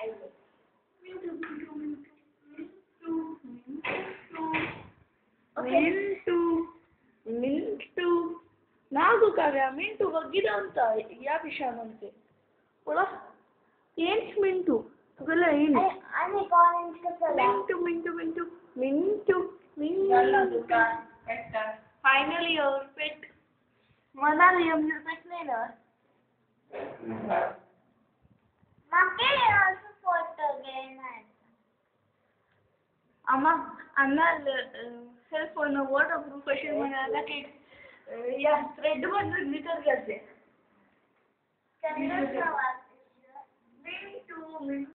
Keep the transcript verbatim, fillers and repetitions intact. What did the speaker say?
mint mint ನಾಲ್ಕು ಕಾವ್ಯ mint ಒಗ್ಗಿದ ಅಂತ ಯಾ ವಿಷಾನಂತೆ ಒಳ ಏನ್ ಮಿಂಟು ಅವೆಲ್ಲ ಏನು ಮಿಂಟು ಮಿಂಟು ಮಿಂಟು ಮಿಂಟು ಮಿಂಟು ಫೈನಲಿ ಅವ್ರ ಪೆಟ್ ಮನಾಲಿ ಅವ್ರ ಪೆಟ್ ನೇನು अम्मा अन्ना cell phone waterproof question बनाना कि या थ्रेड बन निकल गए थे